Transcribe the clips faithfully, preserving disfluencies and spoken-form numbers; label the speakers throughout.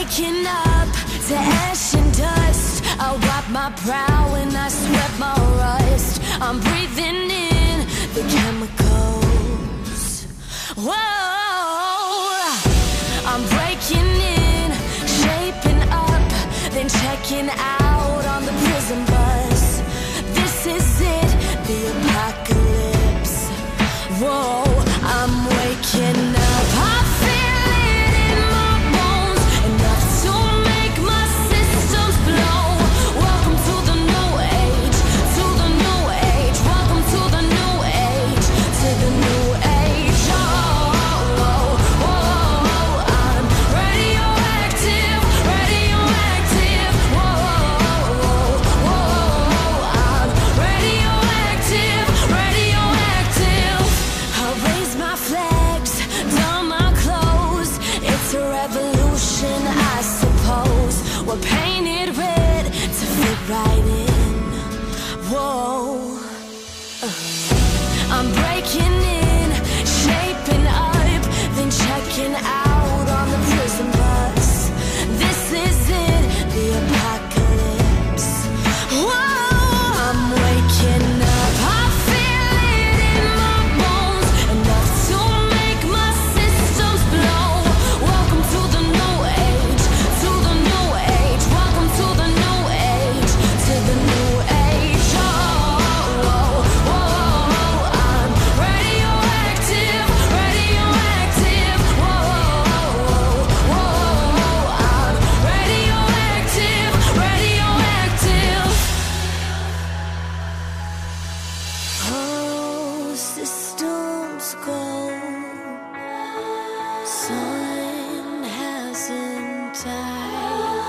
Speaker 1: waking up to ash and dust. I wipe my brow and I sweat my rust. I'm breathing in the chemicals. Whoa, I'm breaking in, shaping up, then checking out on the prison bus. This is it, the apocalypse. Whoa, I'm waking up. I feel it in my bones, enough to make my systems blow. Welcome to the new age, to the new age. Welcome to the new age, to the new age. Oh, oh, oh, oh, I'm radioactive, radioactive. Whoa, oh, oh, I'm radioactive, radioactive. I raise my flags, don my clothes. It's a revolution, I suppose. We're painted red to fit right in. Whoa, I'm breaking in, shaping up, then checking out on the prison bus. This is it, the apocalypse. Whoa, I'm waking up. I feel it in my bones, enough to make my systems blow. Welcome to the new age, to the new age. Welcome to the new age, to the new age. Oh, oh, oh, I'm radioactive, radioactive. Whoa, whoa, I'm radioactive, radioactive. Oh, systems go. Sun hasn't died.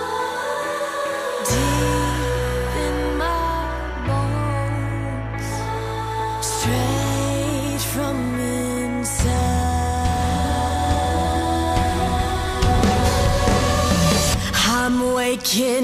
Speaker 1: Deep in my bones, straight from inside. I'm waking